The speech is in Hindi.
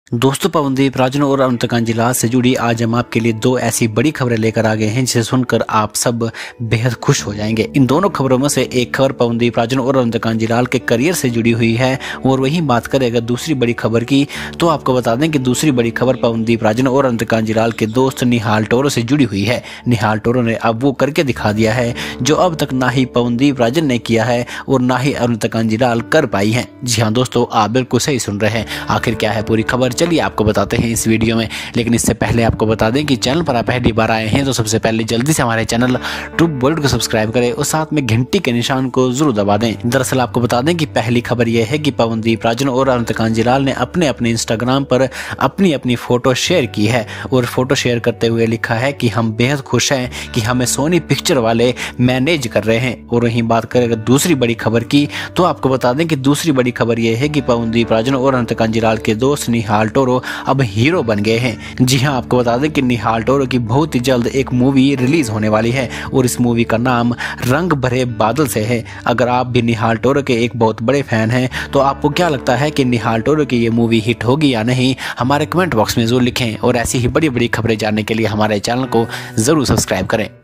दोस्तों, पवनदीप राजन और अमृता जिलाल से जुड़ी आज हम आपके लिए दो ऐसी बड़ी खबरें लेकर आ गए हैं जिसे सुनकर आप सब बेहद खुश हो जाएंगे। इन दोनों खबरों में से एक खबर पवनदीप राजन और अमृता जिलाल के करियर से जुड़ी हुई है और वहीं बात करें अगर दूसरी बड़ी खबर की तो आपको बता दें कि दूसरी बड़ी खबर पवनदीप राजन और अमृता जिलाल के दोस्त निहाल टोरो से जुड़ी हुई है। निहाल टोरो ने अब वो करके दिखा दिया है जो अब तक ना ही पवनदीप राजन ने किया है और ना ही अमृता जिलाल कर पाई है। जी हाँ दोस्तों, आप बिल्कुल सही सुन रहे हैं। आखिर क्या है पूरी खबर, चलिए आपको बताते हैं इस वीडियो में। लेकिन इससे पहले आपको बता दें कि चैनल पर आप पहली बार आए हैं तो सबसे पहले जल्दी से हमारे चैनल ट्रूथ वर्ल्ड को सब्सक्राइब करें और साथ में घंटी के निशान को जरूर दबा दें। दरअसल आपको बता दें कि पहली खबर यह है कि पवनदीप राजन और अमृता जिलाल ने अपने इंस्टाग्राम पर अपनी फोटो शेयर की है और फोटो शेयर करते हुए लिखा है कि हम बेहद खुश हैं कि हमें सोनी पिक्चर वाले मैनेज कर रहे हैं। और वहीं बात करें अगर दूसरी बड़ी खबर की तो आपको बता दें कि दूसरी बड़ी खबर यह है कि पवनदीप राजन और अमृता जिलाल के दोस्त निहाल टोरो अब हीरो बन गए हैं। जी हां, आपको बता दें कि निहाल टोरो की बहुत ही जल्द एक मूवी रिलीज होने वाली है और इस मूवी का नाम रंग भरे बादल से है। अगर आप भी निहाल टोरो के एक बहुत बड़े फैन हैं तो आपको क्या लगता है कि निहाल टोरो की ये मूवी हिट होगी या नहीं, हमारे कमेंट बॉक्स में जरूर लिखें और ऐसी ही बड़ी बड़ी खबरें जानने के लिए हमारे चैनल को जरूर सब्सक्राइब करें।